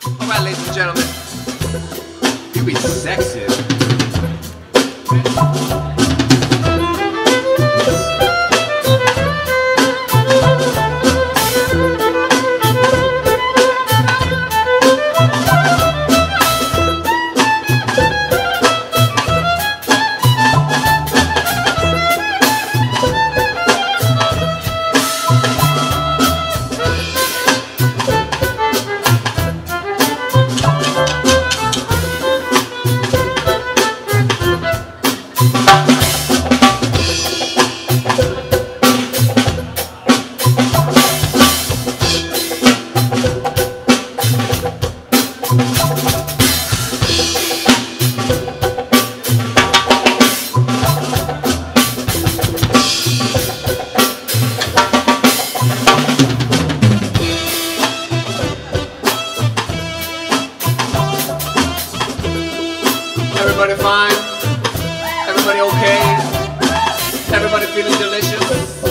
Alright, ladies and gentlemen. You be sexy. Everybody fine? Everybody okay? Everybody feeling delicious?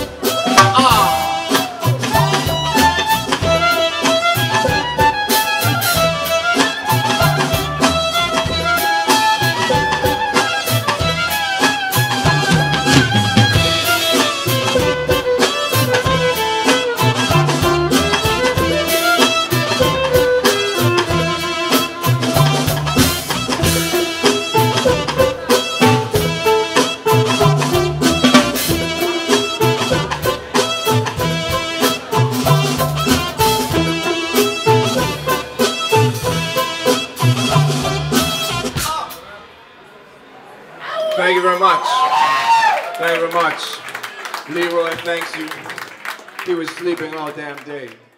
Thank you very much. Thank you very much. Leroy, thanks you. He was sleeping all damn day.